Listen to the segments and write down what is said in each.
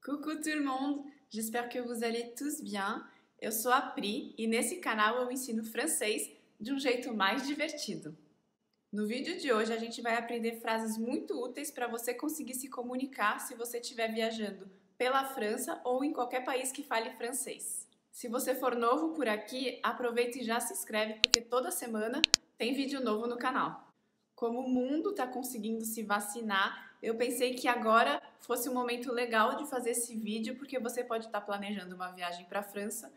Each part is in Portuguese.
Coucou tout le monde, j'espère que vous allez tous bien. Eu sou a Pri e nesse canal eu ensino francês de um jeito mais divertido. No vídeo de hoje a gente vai aprender frases muito úteis para você conseguir se comunicar se você estiver viajando pela França ou em qualquer país que fale francês. Se você for novo por aqui, aproveita e já se inscreve porque toda semana tem vídeo novo no canal. Como o mundo está conseguindo se vacinar, eu pensei que agora fosse um momento legal de fazer esse vídeo, porque você pode estar planejando uma viagem para a França.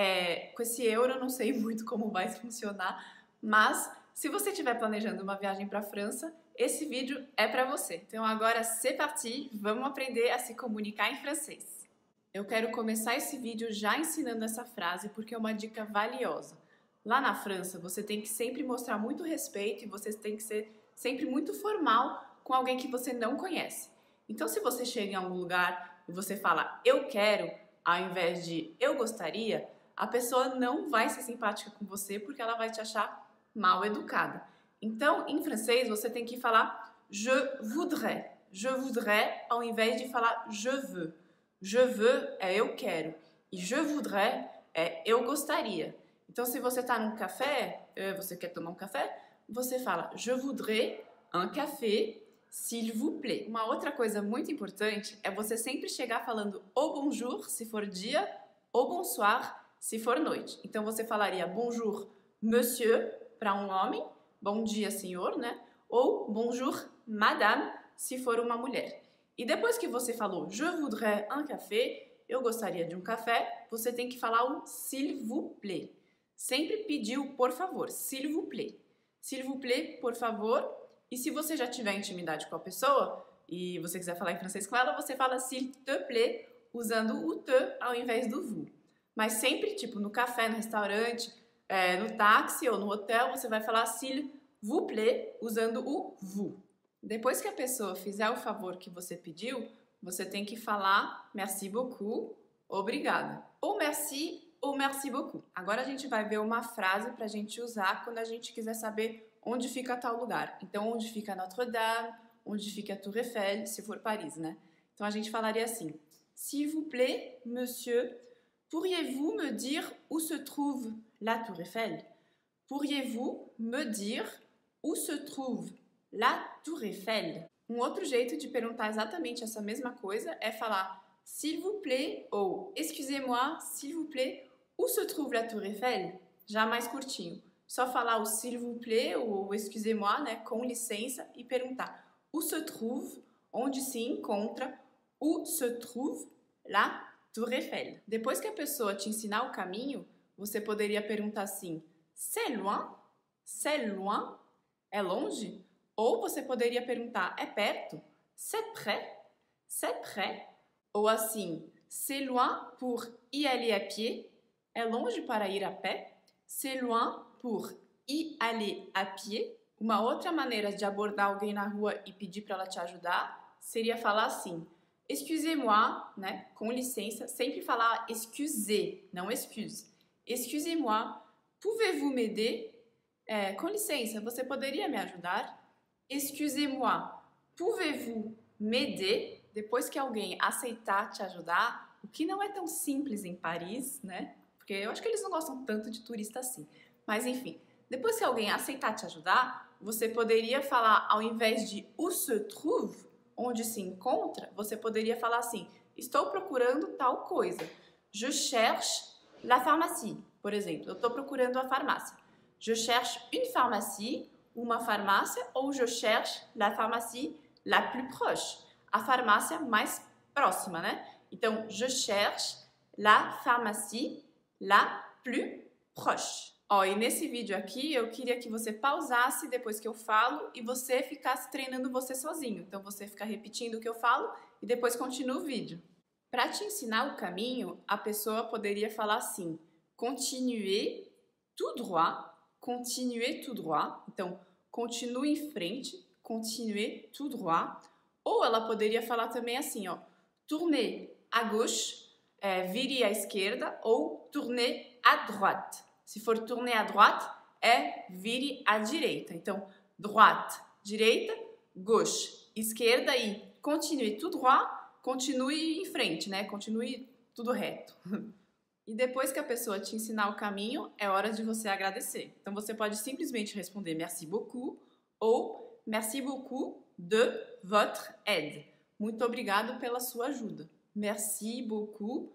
Com esse euro, eu não sei muito como vai funcionar, mas se você estiver planejando uma viagem para a França, esse vídeo é para você. Então agora, c'est parti, vamos aprender a se comunicar em francês. Eu quero começar esse vídeo já ensinando essa frase, porque é uma dica valiosa. Lá na França, você tem que sempre mostrar muito respeito e você tem que ser sempre muito formal com alguém que você não conhece. Então, se você chega em algum lugar e você fala eu quero, ao invés de eu gostaria, a pessoa não vai ser simpática com você porque ela vai te achar mal educada. Então, em francês, você tem que falar je voudrais. Je voudrais ao invés de falar je veux. Je veux é eu quero e je voudrais é eu gostaria. Então, se você está num café, você quer tomar um café, você fala je voudrais un café, s'il vous plaît. Uma outra coisa muito importante é você sempre chegar falando au bonjour, se for dia, au bonsoir, se for noite. Então, você falaria bonjour, monsieur, para um homem, bom dia, senhor, né? Ou bonjour, madame, se for uma mulher. E depois que você falou je voudrais un café, eu gostaria de um café, você tem que falar o s'il vous plaît. Sempre pedir o por favor, s'il vous plaît. S'il vous plaît, por favor. E se você já tiver intimidade com a pessoa e você quiser falar em francês com ela, você fala s'il te plaît, usando o te ao invés do vous. Mas sempre, tipo, no café, no restaurante, no táxi ou no hotel, você vai falar s'il vous plaît, usando o vous. Depois que a pessoa fizer o favor que você pediu, você tem que falar merci beaucoup, obrigada. Ou merci beaucoup. Agora a gente vai ver uma frase para a gente usar quando a gente quiser saber onde fica tal lugar. Então, onde fica Notre-Dame, onde fica a Tour Eiffel, se for Paris, né? Então, a gente falaria assim, s'il vous plaît, monsieur, pourriez-vous me dire où se trouve la Tour Eiffel? Pourriez-vous me dire où se trouve la Tour Eiffel? Um outro jeito de perguntar exatamente essa mesma coisa é falar s'il vous plaît ou excusez-moi, s'il vous plaît, où se trouve la Tour Eiffel? Já mais curtinho. Só falar o s'il vous plaît ou excusez-moi, né, com licença, e perguntar où se trouve, onde se encontra, où se trouve la Tour Eiffel. Depois que a pessoa te ensinar o caminho, você poderia perguntar assim, c'est loin? C'est loin? É longe? Ou você poderia perguntar, é perto? C'est près? C'est près? Ou assim, c'est loin pour y aller à pied? É longe para ir a pé? C'est loin pour y aller à pied? Uma outra maneira de abordar alguém na rua e pedir para ela te ajudar seria falar assim, excusez-moi, né, com licença, sempre falar excusez, não excuse. Excusez-moi, pouvez-vous m'aider? Com licença, você poderia me ajudar? Excusez-moi, pouvez-vous m'aider? Depois que alguém aceitar te ajudar, o que não é tão simples em Paris, né? Porque eu acho que eles não gostam tanto de turista assim. Mas enfim, depois que alguém aceitar te ajudar, você poderia falar, ao invés de où se trouve, onde se encontra, você poderia falar assim, estou procurando tal coisa. Je cherche la pharmacie, por exemplo. Eu estou procurando a farmácia. Je cherche une pharmacie, uma farmácia, ou je cherche la pharmacie la plus proche, a farmácia mais próxima, né? Então, je cherche la pharmacie la plus proche. E nesse vídeo aqui, eu queria que você pausasse depois que eu falo e você ficasse treinando você sozinho. Então, você fica repetindo o que eu falo e depois continua o vídeo. Para te ensinar o caminho, a pessoa poderia falar assim, continuez tout droit, continuez tout droit. Então, continue em frente, continuez tout droit. Ou ela poderia falar também assim, tournez à gauche, vire à esquerda, ou tournez à droite. Se for tourner à droite, vire à direita. Então, droite, direita, gauche, esquerda e continuez tout droit, continue em frente, né? Continue tudo reto. E depois que a pessoa te ensinar o caminho, é hora de você agradecer. Então você pode simplesmente responder merci beaucoup ou merci beaucoup de votre aide. Muito obrigado pela sua ajuda. Merci beaucoup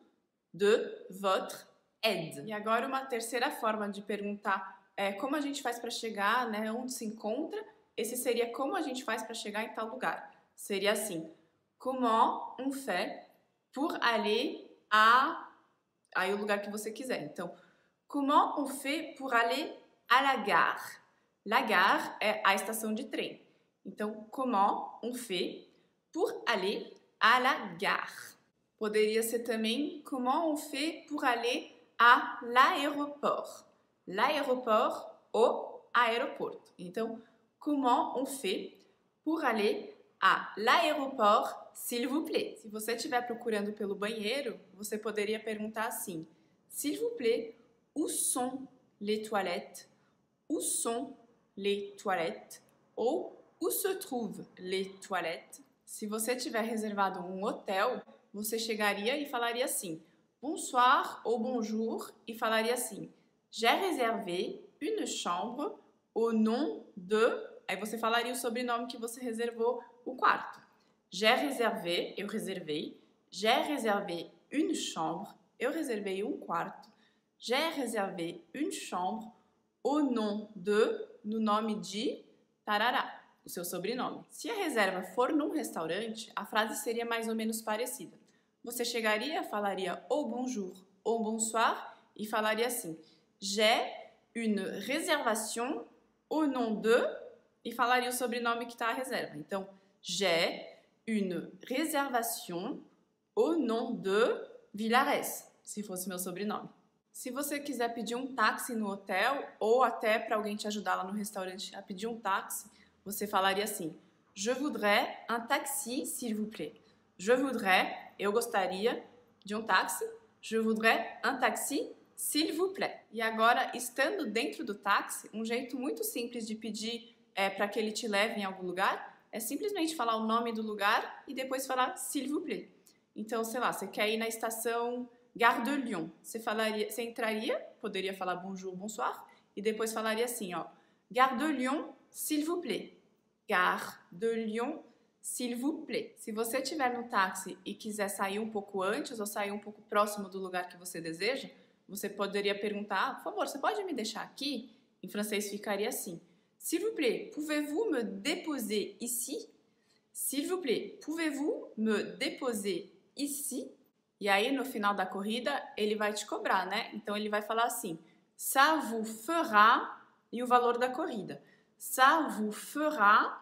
de votre aide. E agora uma terceira forma de perguntar como a gente faz para chegar, né? Onde se encontra. Esse seria como a gente faz para chegar em tal lugar. Seria assim: comment on fait pour aller à... Aí o lugar que você quiser. Então, comment on fait pour aller à la gare? La gare é a estação de trem. Então, comment on fait pour aller à la gare? Poderia ser também comment on fait pour aller à l'aéroport? L'aéroport, o aeroporto. Então, comment on fait pour aller à l'aéroport, s'il vous plaît? Se você estiver procurando pelo banheiro, você poderia perguntar assim: s'il vous plaît, où sont les toilettes? Où sont les toilettes? Ou où se trouvent les toilettes? Se você tiver reservado um hotel, você chegaria e falaria assim: bonsoir ou bonjour, e falaria assim: j'ai réservé une chambre au nom de... Aí você falaria o sobrenome que você reservou o quarto. J'ai réservé, eu reservei. J'ai réservé une chambre, eu reservei um quarto. J'ai réservé une chambre au nom de, no nome de, tarará, o seu sobrenome. Se a reserva for num restaurante, a frase seria mais ou menos parecida. Você chegaria, falaria ou bonjour ou bonsoir e falaria assim: j'ai une réservation au nom de... E falaria o sobrenome que está a reserva. Então, j'ai une réservation au nom de Villares, se fosse meu sobrenome. Se você quiser pedir um táxi no hotel ou até para alguém te ajudar lá no restaurante a pedir um táxi, você falaria assim: je voudrais un taxi, s'il vous plaît. Je voudrais, eu gostaria de um táxi. Je voudrais un taxi, s'il vous plaît. E agora, estando dentro do táxi, um jeito muito simples de pedir para que ele te leve em algum lugar é simplesmente falar o nome do lugar e depois falar s'il vous plaît. Então, sei lá, você quer ir na estação Gare de Lyon. Você entraria, poderia falar bonjour, bonsoir, e depois falaria assim, ó, Gare de Lyon, s'il vous plaît. Gare de Lyon, s'il vous plaît. Se você estiver no táxi e quiser sair um pouco antes ou sair um pouco próximo do lugar que você deseja, você poderia perguntar, por favor, você pode me deixar aqui? Em francês ficaria assim: s'il vous plaît, pouvez-vous me déposer ici? S'il vous plaît, pouvez-vous me déposer ici? E aí, no final da corrida, ele vai te cobrar, né? Então, ele vai falar assim: ça vous fera... E o valor da corrida. Ça vous fera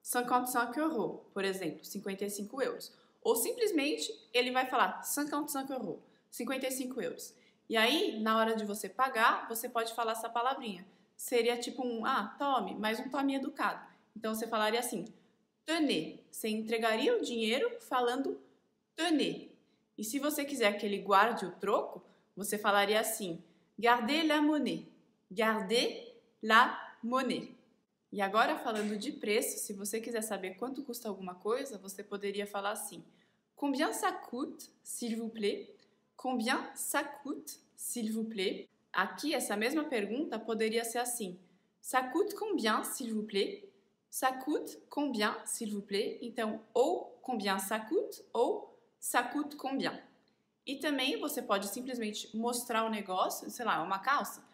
55 euros, por exemplo, 55 euros. Ou simplesmente, ele vai falar 55 euros, 55 euros. E aí, na hora de você pagar, você pode falar essa palavrinha. Seria tipo um, tome, mas um tome educado. Então, você falaria assim, tenez. Você entregaria o dinheiro falando tenez. E se você quiser que ele guarde o troco, você falaria assim, gardez la monnaie. Gardez la monnaie. E agora, falando de preço, se você quiser saber quanto custa alguma coisa, você poderia falar assim, combien ça coûte, s'il vous plaît? Combien ça coûte, s'il vous plaît? Aqui, essa mesma pergunta poderia ser assim, ça coûte combien, s'il vous plaît? Ça coûte combien, s'il vous plaît? Então, ou combien ça coûte, ou ça coûte combien. E também você pode simplesmente mostrar o negócio, sei lá, uma calça.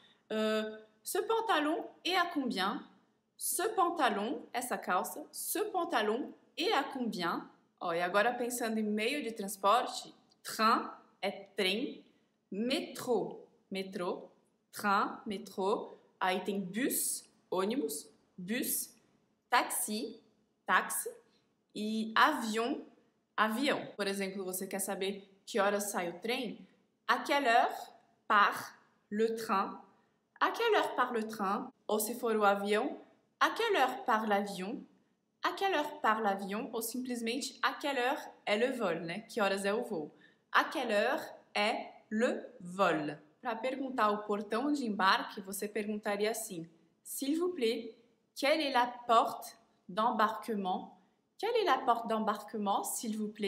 Ce pantalon est à combien? Ce pantalon, essa calça, ce pantalon est à combien? Ó, e agora pensando em meio de transporte, train é trem, metrô, metrô, train, metrô, aí tem bus, ônibus, bus, taxi, táxi e avião, avião. Por exemplo, você quer saber que horas sai o trem? À quelle heure part le train? À quelle heure part le train? Ou se for o avião, à quelle heure part l'avion? À quelle heure part l'avion? Ou simplesmente, à quelle heure é le vol, né? Que horas é o voo? À quelle heure é le vol? Para perguntar o portão de embarque, você perguntaria assim, s'il vous plaît, quelle est la porte d'embarquement? Quelle est la porte d'embarquement, s'il vous plaît?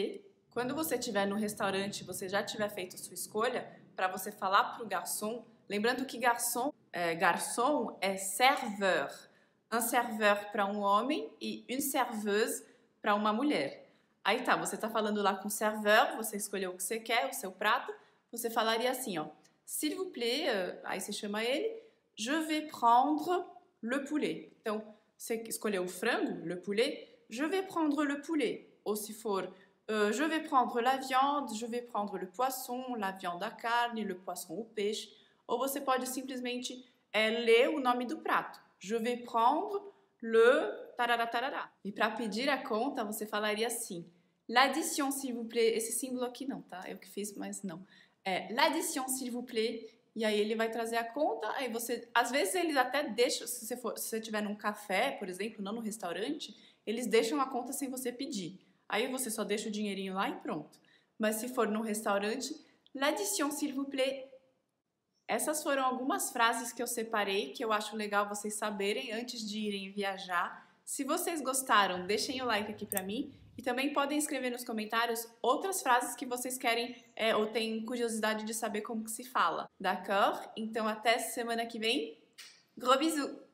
Quando você estiver no restaurante, você já tiver feito a sua escolha, para você falar para o garçom, lembrando que garçom é serveur. Un serveur para um homem e une serveuse para uma mulher. Aí tá, você tá falando lá com o serveur, você escolheu o que você quer, o seu prato, você falaria assim, ó, s'il vous plaît, aí você chama ele, je vais prendre le poulet. Então, você escolheu o frango, le poulet, je vais prendre le poulet. Ou se for, je vais prendre la viande, je vais prendre le poisson, la viande à carne, le poisson au peixe. Ou você pode simplesmente ler o nome do prato. Je vais prendre le tarará tarará. E para pedir a conta, você falaria assim, l'addition, s'il vous plaît. Esse símbolo aqui não, tá? Eu que fiz, mas não. L'addition, s'il vous plaît. E aí ele vai trazer a conta, aí você... Às vezes eles até deixam, se você estiver num café, por exemplo, não no restaurante, eles deixam a conta sem você pedir. Aí você só deixa o dinheirinho lá e pronto. Mas se for no restaurante, l'addition, s'il vous plaît. Essas foram algumas frases que eu separei, que eu acho legal vocês saberem antes de irem viajar. Se vocês gostaram, deixem o like aqui pra mim. E também podem escrever nos comentários outras frases que vocês querem ou têm curiosidade de saber como que se fala. D'accord? Então até semana que vem. Gros bisous!